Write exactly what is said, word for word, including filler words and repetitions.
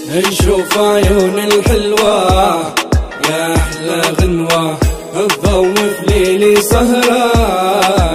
نشوف عيون الحلوة يا أحلى غنوة، الضوء في ليلي سهرة